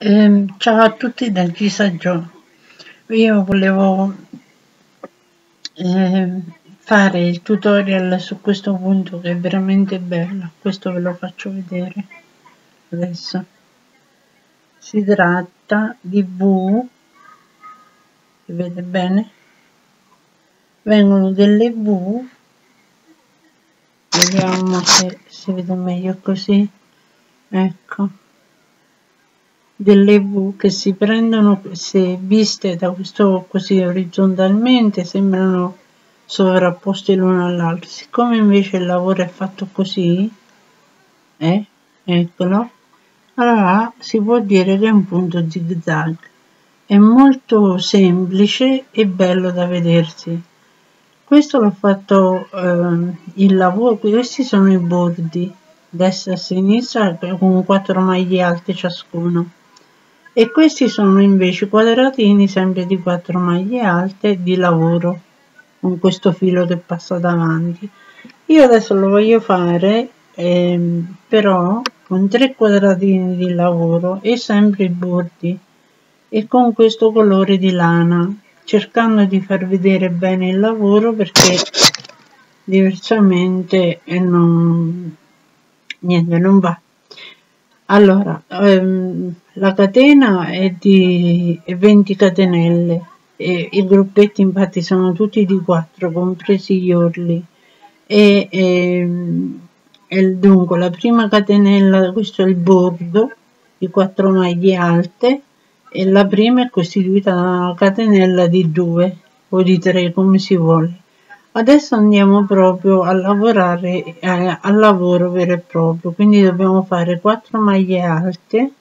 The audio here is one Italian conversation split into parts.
Ciao a tutti da Gisa Gio. Io volevo fare il tutorial su questo punto che è veramente bello. Questo ve lo faccio vedere adesso. Si tratta di V, vedete bene? Vengono delle V, vediamo se si vede meglio così, ecco. Delle V che si prendono, se viste da questo così orizzontalmente, sembrano sovrapposte l'una all'altra. Siccome invece il lavoro è fatto così, eccolo, allora si può dire che è un punto zig zag. È molto semplice e bello da vedersi. Questo l'ho fatto il lavoro, questi sono i bordi, destra e sinistra con 4 maglie alte ciascuno. E questi sono invece quadratini sempre di 4 maglie alte di lavoro con questo filo che passa davanti. Io adesso lo voglio fare però con 3 quadratini di lavoro e sempre i bordi e con questo colore di lana, cercando di far vedere bene il lavoro perché diversamente niente, non va. Allora, la catena è di 20 catenelle e i gruppetti infatti sono tutti di 4, compresi gli orli. Dunque, la prima catenella, questo è il bordo di 4 maglie alte e la prima è costituita da una catenella di 2 o di 3, come si vuole. Adesso andiamo proprio a lavorare al lavoro vero e proprio, quindi dobbiamo fare 4 maglie alte,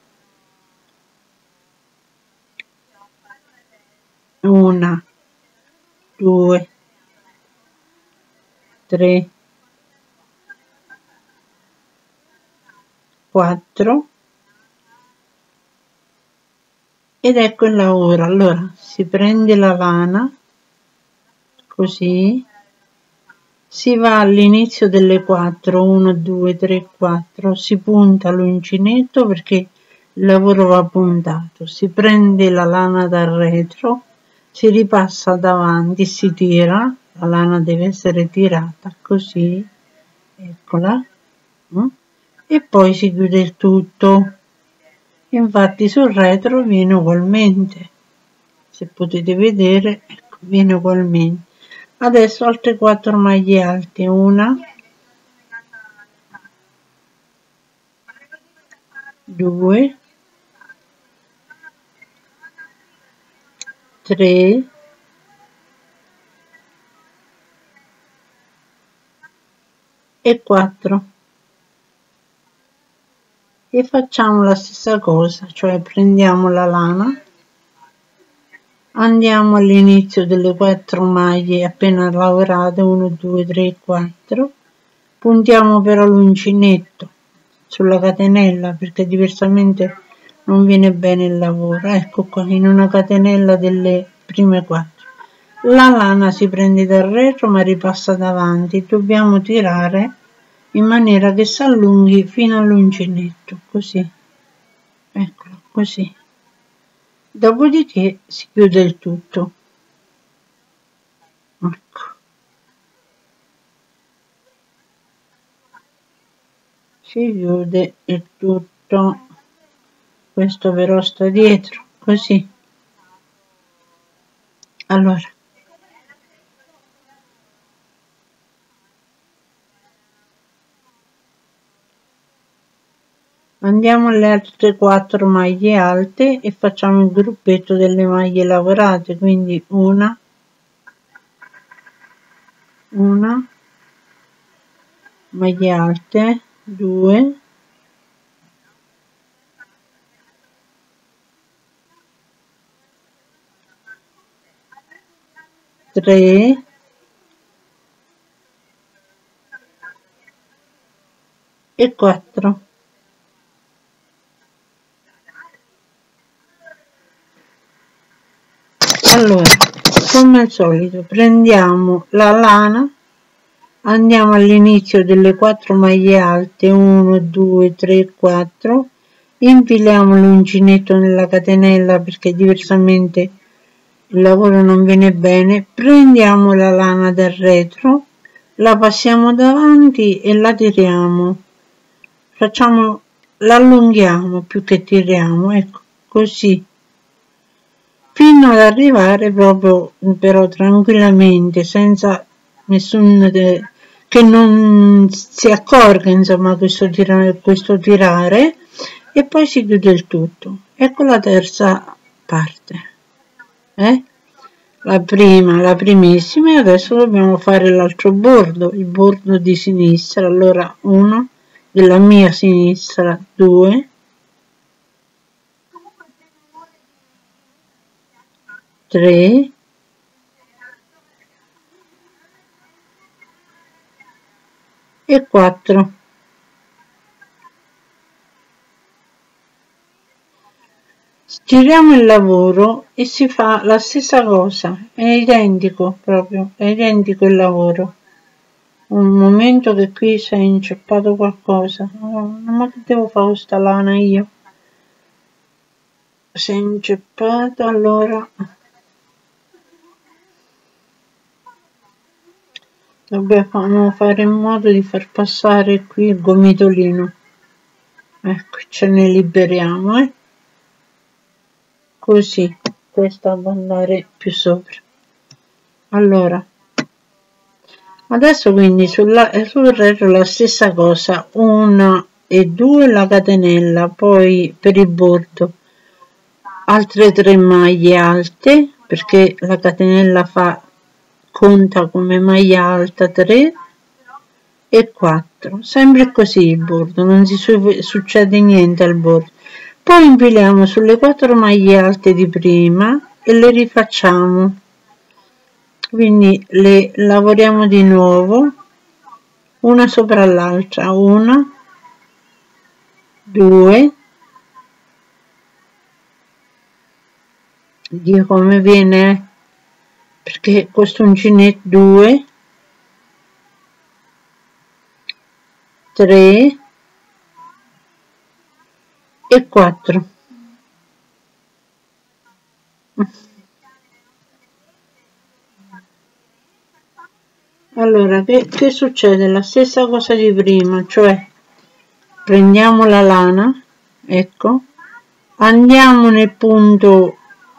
1, 2, 3, 4 ed ecco il lavoro. Allora si prende la lana così, si va all'inizio delle 4, 1, 2, 3, 4, si punta l'uncinetto perché il lavoro va puntato, si prende la lana dal retro, si ripassa davanti, si tira, la lana deve essere tirata così, eccola, e poi si chiude il tutto. Infatti sul retro viene ugualmente, se potete vedere, ecco, viene ugualmente. Adesso altre 4 maglie alte, 1, 2, 3, e 4 e facciamo la stessa cosa, cioè prendiamo la lana, andiamo all'inizio delle 4 maglie appena lavorate, 1, 2, 3, 4, puntiamo però l'uncinetto sulla catenella perché diversamente non viene bene il lavoro. Ecco qua, in una catenella delle prime 4. La lana si prende dal retro ma ripassa davanti, dobbiamo tirare in maniera che si allunghi fino all'uncinetto, così, eccolo, così. Dopodiché si chiude il tutto. Ecco. Si chiude il tutto. Questo però sta dietro, così. Allora. Andiamo alle altre 4 maglie alte e facciamo il gruppetto delle maglie lavorate, quindi una, maglie alte, 2, 3, e 4. Allora, come al solito, prendiamo la lana, andiamo all'inizio delle 4 maglie alte, 1, 2, 3, 4, infiliamo l'uncinetto nella catenella perché diversamente il lavoro non viene bene, prendiamo la lana del retro, la passiamo davanti e la tiriamo, la allunghiamo più che tiriamo, ecco, così, fino ad arrivare proprio però tranquillamente, senza nessun che non si accorga, insomma, questo tirare, e poi si chiude il tutto. Ecco la terza parte. La primissima, e adesso dobbiamo fare l'altro bordo, il bordo di sinistra. Allora 1 della mia sinistra, 2, 3, 4. Giriamo il lavoro e si fa la stessa cosa, è identico proprio, è identico il lavoro. Un momento che qui si è inceppato qualcosa, ma che devo fare con sta lana io? Si è inceppato, allora dobbiamo fare in modo di far passare qui il gomitolino. Ecco, ce ne liberiamo, così, questa può andare più sopra. Allora, adesso quindi sul retro la stessa cosa, 1 e 2 la catenella, poi per il bordo altre 3 maglie alte, perché la catenella conta come maglia alta 3 e 4, sempre così il bordo, non si succede niente al bordo. Poi infiliamo sulle 4 maglie alte di prima e le rifacciamo, quindi le lavoriamo di nuovo una sopra l'altra, 1, 2, Dio come viene, perché questo uncinetto, 2, 3 e 4. Allora, che succede? La stessa cosa di prima, cioè prendiamo la lana, ecco, andiamo nel punto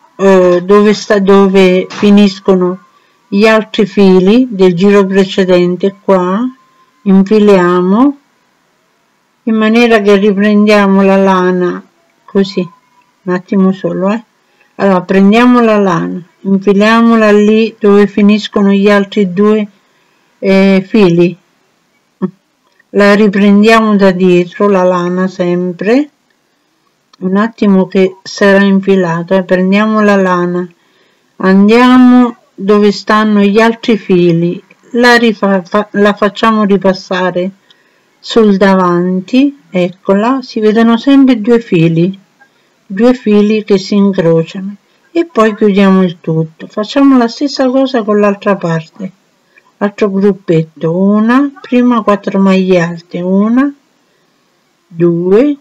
dove finiscono gli altri fili del giro precedente, qua infiliamo in maniera che riprendiamo la lana così, un attimo solo, allora prendiamo la lana, infiliamola lì dove finiscono gli altri 2 fili, la riprendiamo da dietro la lana sempre, un attimo che sarà infilato, prendiamo la lana, andiamo dove stanno gli altri fili, la facciamo ripassare sul davanti, eccola, si vedono sempre 2 fili che si incrociano, e poi chiudiamo il tutto. Facciamo la stessa cosa con l'altra parte, altro gruppetto, prima 4 maglie alte, 1, 2,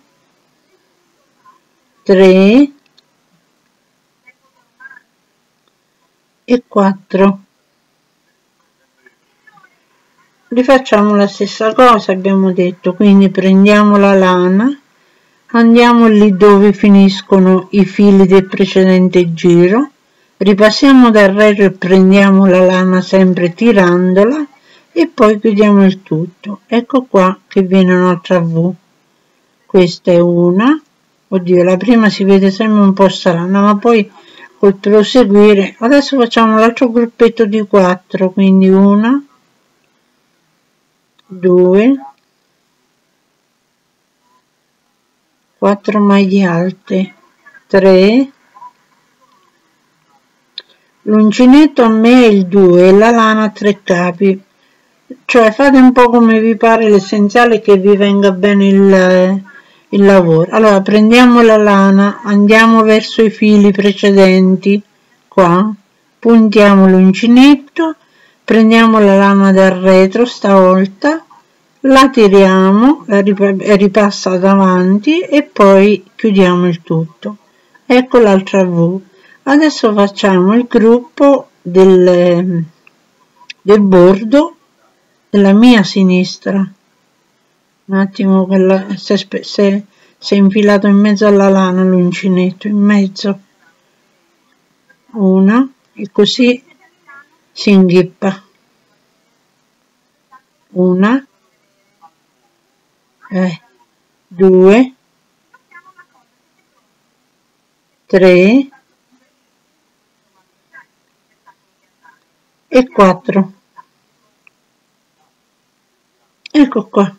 3 e 4. Rifacciamo la stessa cosa, abbiamo detto, quindi prendiamo la lana, andiamo lì dove finiscono i fili del precedente giro, ripassiamo dal retro e prendiamo la lana sempre tirandola e poi chiudiamo il tutto. Ecco qua che viene un'altra V. Questa è una, oddio, la prima si vede sempre un po' strana, ma poi col proseguire, adesso facciamo l'altro gruppetto di 4, quindi 1, 2, 4 maglie alte, 3, l'uncinetto a me è il 2 e la lana a 3 capi, cioè fate un po' come vi pare, l'essenziale è che vi venga bene il lavoro. Allora prendiamo la lana, andiamo verso i fili precedenti, qua, puntiamo l'uncinetto, prendiamo la lana dal retro stavolta, la tiriamo, ripassa davanti e poi chiudiamo il tutto. Ecco l'altra V. Adesso facciamo il gruppo del bordo della mia sinistra. Un attimo che si è infilato in mezzo alla lana l'uncinetto, in mezzo. Una, e così si inghippa. Una, due, tre e 4. Ecco qua.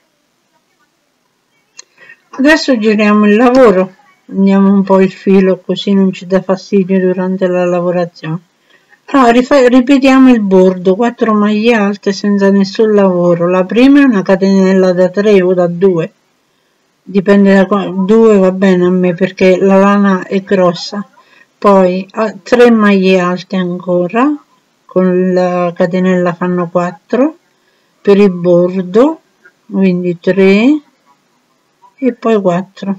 Adesso giriamo il lavoro, andiamo un po' il filo così non ci dà fastidio durante la lavorazione. Allora, ripetiamo il bordo, 4 maglie alte senza nessun lavoro. La prima è una catenella da 3 o da 2, dipende da 2 va bene a me perché la lana è grossa. Poi 3 maglie alte ancora, con la catenella fanno 4 per il bordo, quindi 3 e poi 4.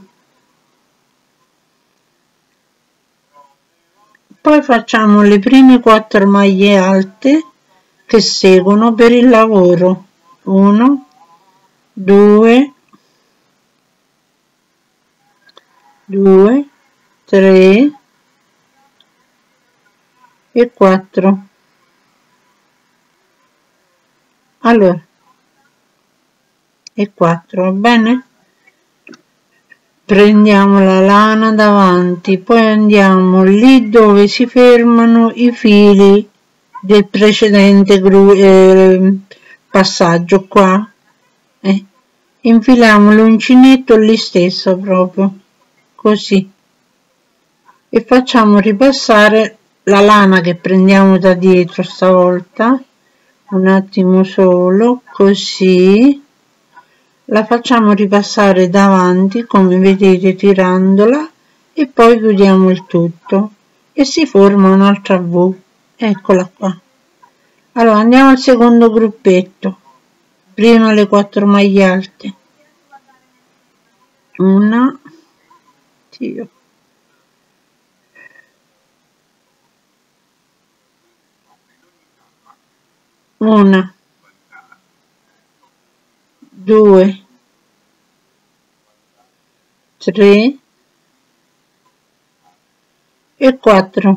Poi facciamo le prime 4 maglie alte che seguono per il lavoro. 1, 2, 3 e 4. Allora, e 4, va bene? Prendiamo la lana davanti, poi andiamo lì dove si fermano i fili del precedente passaggio qua, infiliamo l'uncinetto lì stesso proprio, così, e facciamo ripassare la lana che prendiamo da dietro stavolta, un attimo solo, così. La facciamo ripassare davanti come vedete tirandola e poi chiudiamo il tutto e si forma un'altra V. Eccola qua. Allora andiamo al secondo gruppetto. Prima le 4 maglie alte. Una, Dio. Una, 2, 3 e 4.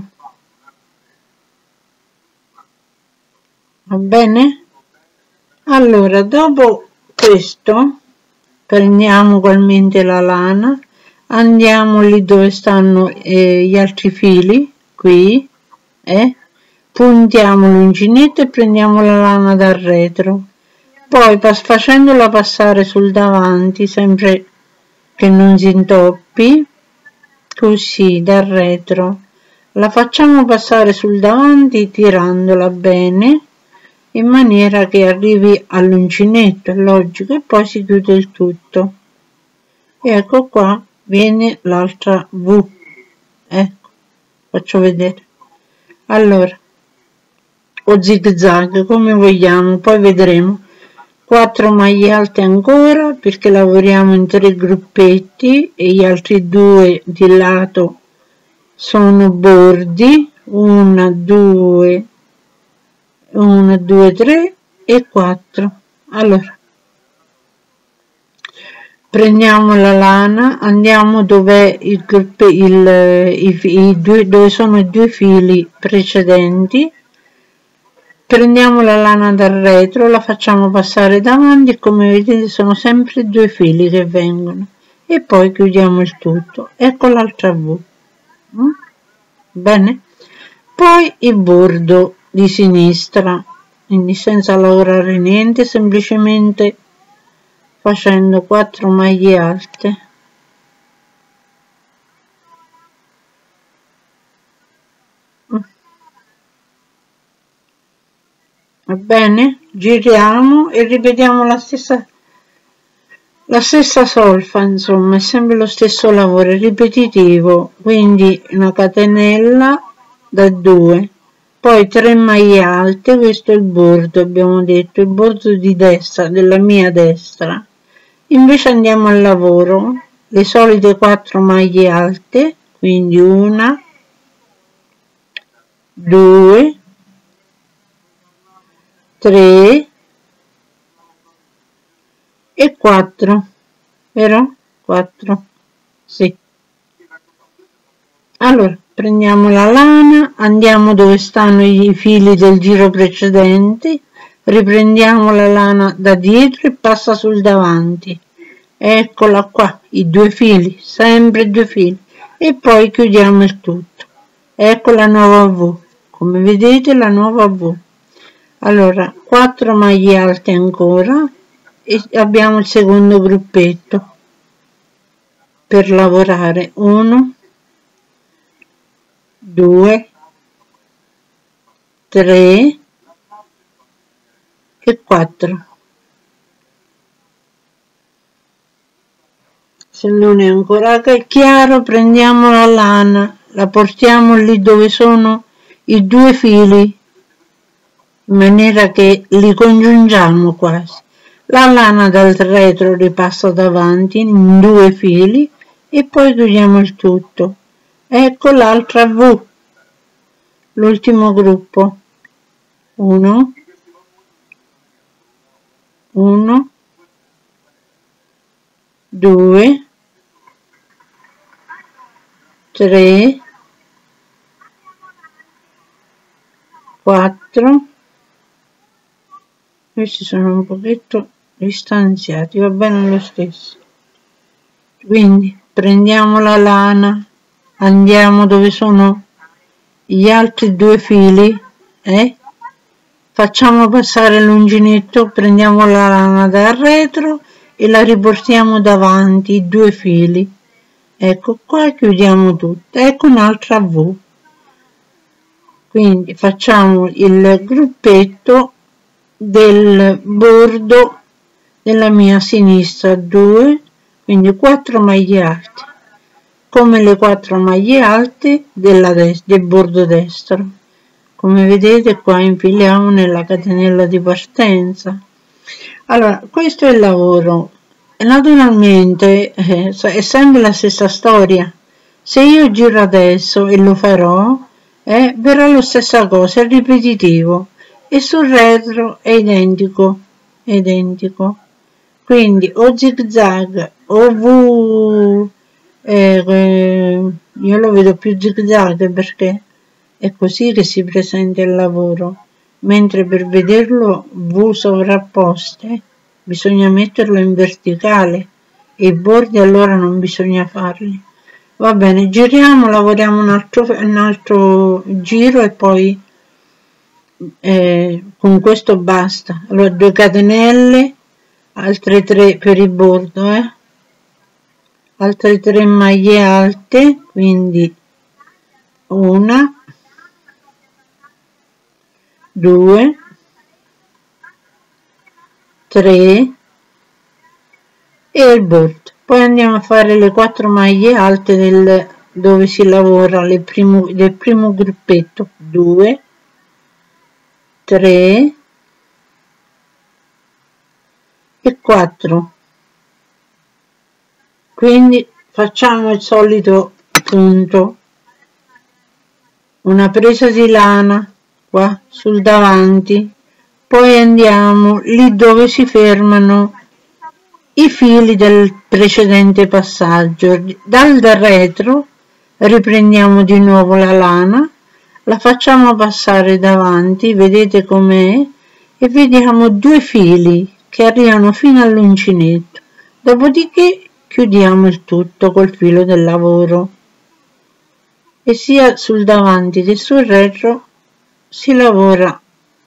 Va bene? Allora, dopo questo prendiamo ugualmente la lana, andiamo lì dove stanno gli altri fili, qui, puntiamo l'uncinetto e prendiamo la lana dal retro. Poi facendola passare sul davanti, sempre che non si intoppi, così dal retro, la facciamo passare sul davanti tirandola bene in maniera che arrivi all'uncinetto, è logico, e poi si chiude il tutto. E ecco qua viene l'altra V. Ecco, faccio vedere. Allora, o zig zag, come vogliamo, poi vedremo. 4 maglie alte ancora perché lavoriamo in 3 gruppetti e gli altri 2 di lato sono bordi. 1, 2, 3 e 4. Allora prendiamo la lana, andiamo dove dove sono i 2 fili precedenti. Prendiamo la lana dal retro, la facciamo passare davanti e come vedete sono sempre 2 fili che vengono e poi chiudiamo il tutto. Ecco l'altra V. Bene? Poi il bordo di sinistra, quindi senza lavorare niente, semplicemente facendo 4 maglie alte. Va bene? Giriamo e ripetiamo la stessa solfa, insomma, è sempre lo stesso lavoro, è ripetitivo, quindi una catenella da 2, poi 3 maglie alte, questo è il bordo, abbiamo detto, il bordo di destra, della mia destra. Invece andiamo al lavoro, le solite 4 maglie alte, quindi 1, 2, 3 e 4, vero? 4, sì. Allora, prendiamo la lana, andiamo dove stanno i fili del giro precedente, riprendiamo la lana da dietro e passa sul davanti. Eccola qua, i 2 fili, sempre 2 fili, e poi chiudiamo il tutto. Ecco la nuova V, come vedete la nuova V. Allora, 4 maglie alte ancora e abbiamo il secondo gruppetto per lavorare. 1, 2, 3 e 4. Se non è ancora chiaro, prendiamo la lana, la portiamo lì dove sono i 2 fili, in maniera che li congiungiamo quasi. La lana dal retro ripassa davanti in 2 fili e poi chiudiamo il tutto. Ecco l'altra V, l'ultimo gruppo. 1, 1, 2, 3, 4, questi sono un pochetto distanziati, va bene lo stesso. Quindi prendiamo la lana, andiamo dove sono gli altri 2 fili, facciamo passare l'uncinetto, prendiamo la lana dal retro e la riportiamo davanti, i 2 fili. Ecco qua, chiudiamo tutto. Ecco un'altra V. Quindi facciamo il gruppetto del bordo della mia sinistra, 2, quindi 4 maglie alte, come le 4 maglie alte del bordo destro. Come vedete qua infiliamo nella catenella di partenza. Allora, questo è il lavoro. Naturalmente è sempre la stessa storia. Se io giro adesso e lo farò, verrà la stessa cosa, è ripetitivo, e sul retro è identico, quindi o zig zag o V, io lo vedo più zig zag perché è così che si presenta il lavoro, mentre per vederlo V sovrapposte bisogna metterlo in verticale e i bordi allora non bisogna farli. Va bene, giriamo, lavoriamo un altro giro e poi con questo basta. Allora 2 catenelle, altre 3 per il bordo, altre 3 maglie alte, quindi 1, 2, 3 e il bordo. Poi andiamo a fare le 4 maglie alte dove si lavora del primo gruppetto. 2, 3 e 4. Quindi facciamo il solito punto, una presa di lana qua sul davanti, poi andiamo lì dove si fermano i fili del precedente passaggio. Dal retro riprendiamo di nuovo la lana, la facciamo passare davanti, vedete com'è, e vediamo 2 fili che arrivano fino all'uncinetto, dopodiché chiudiamo il tutto col filo del lavoro e sia sul davanti che sul retro si lavora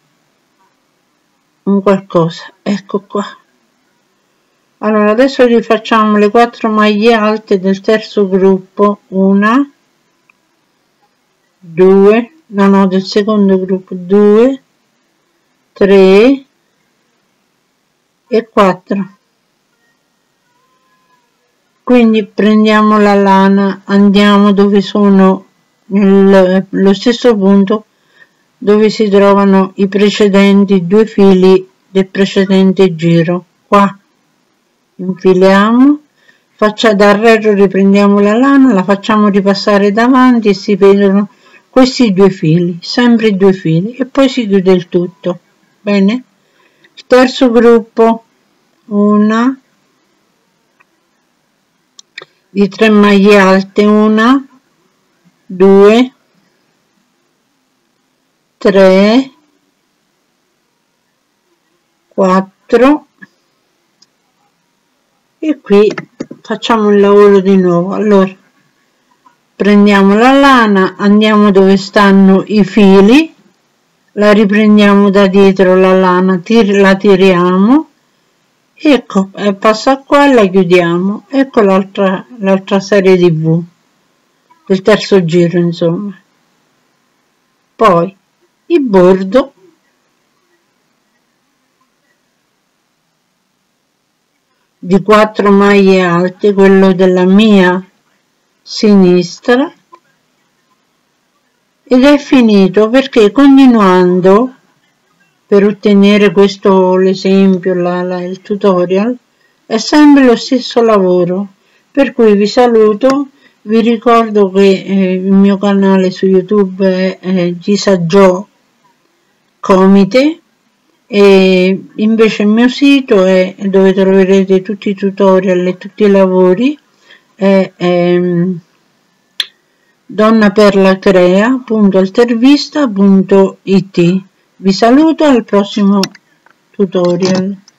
un qualcosa. Ecco qua. Allora adesso rifacciamo le 4 maglie alte del terzo gruppo, 1, 2, no, del secondo gruppo, 2, 3 e 4. Quindi prendiamo la lana, andiamo dove sono lo stesso punto, dove si trovano i precedenti 2 fili del precedente giro. Qua infiliamo, dal retro riprendiamo la lana, la facciamo ripassare davanti e si vedono questi 2 fili, sempre 2 fili, e poi si chiude il tutto. Bene? Il terzo gruppo, una di 3 maglie alte, 1, 2, 3, 4, e qui facciamo il lavoro di nuovo. Allora prendiamo la lana, andiamo dove stanno i fili, la riprendiamo da dietro la lana, la tiriamo, ecco, passa qua e la chiudiamo. Ecco l'altra serie di V del terzo giro, insomma. Poi il bordo di 4 maglie alte, quello della mia sinistra, ed è finito, perché continuando, per ottenere questo, l'esempio, il tutorial, è sempre lo stesso lavoro. Per cui vi saluto, vi ricordo che il mio canale su YouTube è Gisa Jo Comite, e invece il mio sito è, dove troverete tutti i tutorial e tutti i lavori, è donnaperlacrea.altervista.it. Vi saluto, al prossimo tutorial.